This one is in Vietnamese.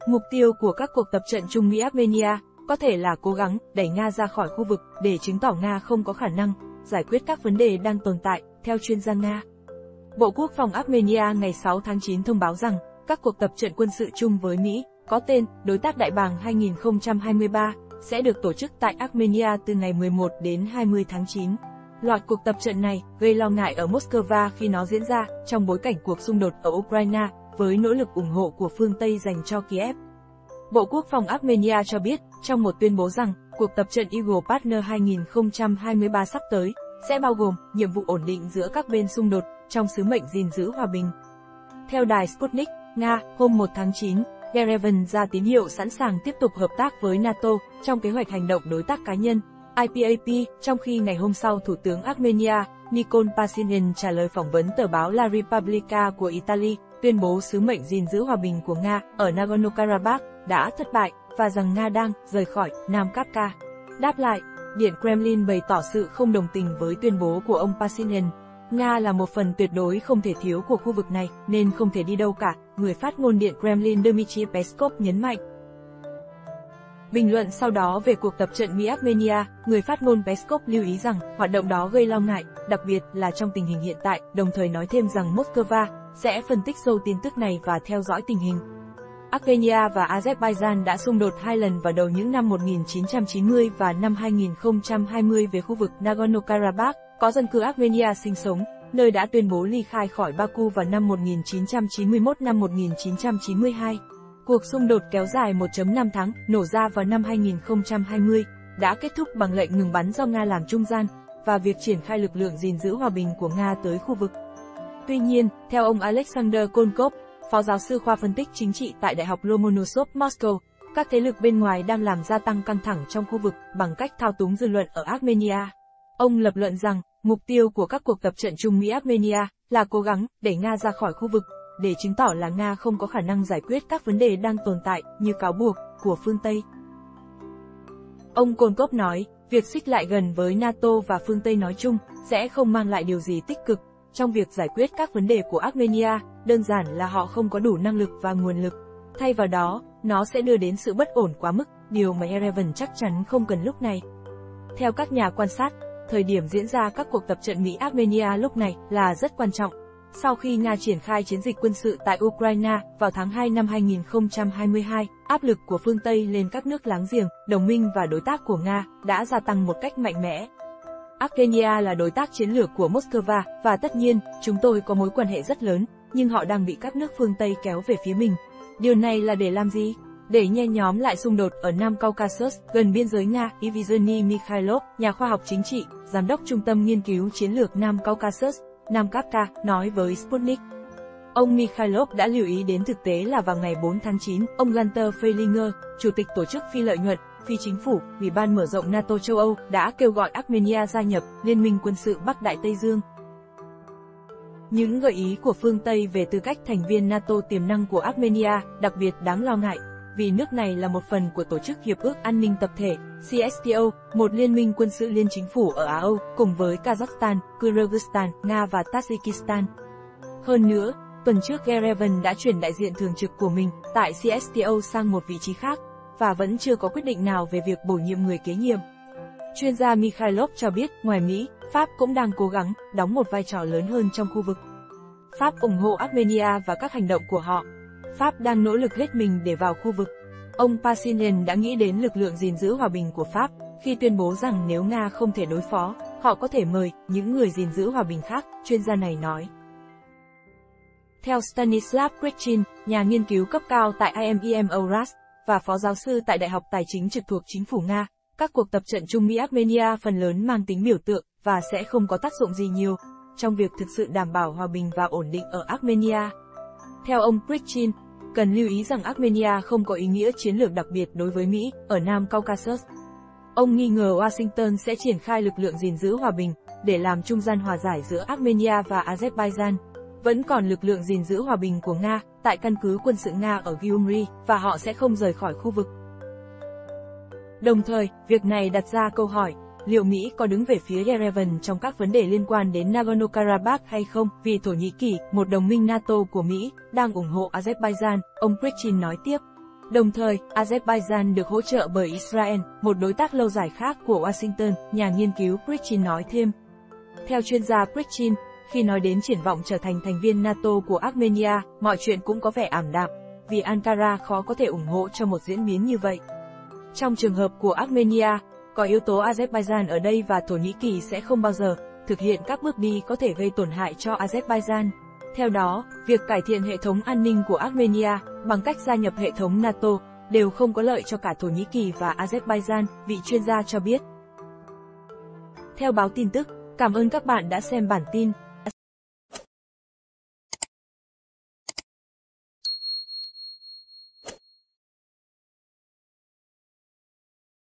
Mục tiêu của các cuộc tập trận Trung Mỹ-Armenia có thể là cố gắng đẩy Nga ra khỏi khu vực để chứng tỏ Nga không có khả năng giải quyết các vấn đề đang tồn tại, theo chuyên gia Nga. Bộ Quốc phòng Armenia ngày 6 tháng 9 thông báo rằng các cuộc tập trận quân sự chung với Mỹ, có tên Đối tác Đại bàng 2023, sẽ được tổ chức tại Armenia từ ngày 11 đến 20 tháng 9. Loạt cuộc tập trận này gây lo ngại ở Moscow khi nó diễn ra trong bối cảnh cuộc xung đột ở Ukraine, với nỗ lực ủng hộ của phương Tây dành cho Kiev. Bộ Quốc phòng Armenia cho biết trong một tuyên bố rằng cuộc tập trận Eagle Partner 2023 sắp tới sẽ bao gồm nhiệm vụ ổn định giữa các bên xung đột trong sứ mệnh gìn giữ hòa bình. Theo đài Sputnik, Nga, hôm 1 tháng 9, Yerevan ra tín hiệu sẵn sàng tiếp tục hợp tác với NATO trong kế hoạch hành động đối tác cá nhân IPAP, trong khi ngày hôm sau Thủ tướng Armenia, Nikol Pashinyan trả lời phỏng vấn tờ báo La Repubblica của Italy, tuyên bố sứ mệnh gìn giữ hòa bình của Nga ở Nagorno-Karabakh đã thất bại và rằng Nga đang rời khỏi Nam Kafka. Đáp lại, Điện Kremlin bày tỏ sự không đồng tình với tuyên bố của ông Pashinyan. Nga là một phần tuyệt đối không thể thiếu của khu vực này, nên không thể đi đâu cả, người phát ngôn Điện Kremlin Dmitry Peskov nhấn mạnh. Bình luận sau đó về cuộc tập trận Mỹ-Armenia, người phát ngôn Peskov lưu ý rằng hoạt động đó gây lo ngại, đặc biệt là trong tình hình hiện tại, đồng thời nói thêm rằng Moscow sẽ phân tích sâu tin tức này và theo dõi tình hình. Armenia và Azerbaijan đã xung đột 2 lần vào đầu những năm 1990 và năm 2020 về khu vực Nagorno-Karabakh, có dân cư Armenia sinh sống, nơi đã tuyên bố ly khai khỏi Baku vào năm 1991 năm 1992. Cuộc xung đột kéo dài 1,5 tháng, nổ ra vào năm 2020, đã kết thúc bằng lệnh ngừng bắn do Nga làm trung gian, và việc triển khai lực lượng gìn giữ hòa bình của Nga tới khu vực. Tuy nhiên, theo ông Alexander Kolkov, phó giáo sư khoa phân tích chính trị tại Đại học Lomonosov Moscow, các thế lực bên ngoài đang làm gia tăng căng thẳng trong khu vực bằng cách thao túng dư luận ở Armenia. Ông lập luận rằng, mục tiêu của các cuộc tập trận Trung Mỹ-Armenia là cố gắng đẩy Nga ra khỏi khu vực, để chứng tỏ là Nga không có khả năng giải quyết các vấn đề đang tồn tại như cáo buộc của phương Tây. Ông Kolkov nói, việc xích lại gần với NATO và phương Tây nói chung sẽ không mang lại điều gì tích cực trong việc giải quyết các vấn đề của Armenia, đơn giản là họ không có đủ năng lực và nguồn lực. Thay vào đó, nó sẽ đưa đến sự bất ổn quá mức, điều mà Yerevan chắc chắn không cần lúc này. Theo các nhà quan sát, thời điểm diễn ra các cuộc tập trận Mỹ-Armenia lúc này là rất quan trọng. Sau khi Nga triển khai chiến dịch quân sự tại Ukraine vào tháng 2 năm 2022, áp lực của phương Tây lên các nước láng giềng, đồng minh và đối tác của Nga đã gia tăng một cách mạnh mẽ. Armenia là đối tác chiến lược của Moscow, và tất nhiên, chúng tôi có mối quan hệ rất lớn, nhưng họ đang bị các nước phương Tây kéo về phía mình. Điều này là để làm gì? Để nhen nhóm lại xung đột ở Nam Caucasus, gần biên giới Nga. Evgeny Mikhailov, nhà khoa học chính trị, giám đốc Trung tâm Nghiên cứu Chiến lược Nam Caucasus, Nam Kafka, nói với Sputnik. Ông Mikhailov đã lưu ý đến thực tế là vào ngày 4 tháng 9, ông Gunter Feiglinger, chủ tịch tổ chức phi lợi nhuận, phi chính phủ, Ủy ban mở rộng NATO châu Âu, đã kêu gọi Armenia gia nhập Liên minh quân sự Bắc Đại Tây Dương. Những gợi ý của phương Tây về tư cách thành viên NATO tiềm năng của Armenia đặc biệt đáng lo ngại, vì nước này là một phần của Tổ chức Hiệp ước An ninh Tập thể, CSTO, một liên minh quân sự liên chính phủ ở Á Âu, cùng với Kazakhstan, Kyrgyzstan, Nga và Tajikistan. Hơn nữa, tuần trước Yerevan đã chuyển đại diện thường trực của mình tại CSTO sang một vị trí khác, và vẫn chưa có quyết định nào về việc bổ nhiệm người kế nhiệm. Chuyên gia Mikhailov cho biết, ngoài Mỹ, Pháp cũng đang cố gắng đóng một vai trò lớn hơn trong khu vực. Pháp ủng hộ Armenia và các hành động của họ. Pháp đang nỗ lực hết mình để vào khu vực. Ông Pashinyan đã nghĩ đến lực lượng gìn giữ hòa bình của Pháp, khi tuyên bố rằng nếu Nga không thể đối phó, họ có thể mời những người gìn giữ hòa bình khác, chuyên gia này nói. Theo Stanislav Krechin, nhà nghiên cứu cấp cao tại IMEM Oras, và phó giáo sư tại Đại học Tài chính trực thuộc chính phủ Nga, các cuộc tập trận Trung Mỹ-Armenia phần lớn mang tính biểu tượng, và sẽ không có tác dụng gì nhiều trong việc thực sự đảm bảo hòa bình và ổn định ở Armenia. Theo ông Krechin, cần lưu ý rằng Armenia không có ý nghĩa chiến lược đặc biệt đối với Mỹ ở Nam Caucasus. Ông nghi ngờ Washington sẽ triển khai lực lượng gìn giữ hòa bình để làm trung gian hòa giải giữa Armenia và Azerbaijan. Vẫn còn lực lượng gìn giữ hòa bình của Nga tại căn cứ quân sự Nga ở Gyumri, và họ sẽ không rời khỏi khu vực. Đồng thời, việc này đặt ra câu hỏi, liệu Mỹ có đứng về phía Yerevan trong các vấn đề liên quan đến Nagorno-Karabakh hay không, vì Thổ Nhĩ Kỳ, một đồng minh NATO của Mỹ, đang ủng hộ Azerbaijan, ông Krechin nói tiếp. Đồng thời, Azerbaijan được hỗ trợ bởi Israel, một đối tác lâu dài khác của Washington, nhà nghiên cứu Prichin nói thêm. Theo chuyên gia Prichin, khi nói đến triển vọng trở thành thành viên NATO của Armenia, mọi chuyện cũng có vẻ ảm đạm, vì Ankara khó có thể ủng hộ cho một diễn biến như vậy. Trong trường hợp của Armenia, có yếu tố Azerbaijan ở đây và Thổ Nhĩ Kỳ sẽ không bao giờ thực hiện các bước đi có thể gây tổn hại cho Azerbaijan. Theo đó, việc cải thiện hệ thống an ninh của Armenia bằng cách gia nhập hệ thống NATO đều không có lợi cho cả Thổ Nhĩ Kỳ và Azerbaijan, vị chuyên gia cho biết. Theo báo tin tức, cảm ơn các bạn đã xem bản tin.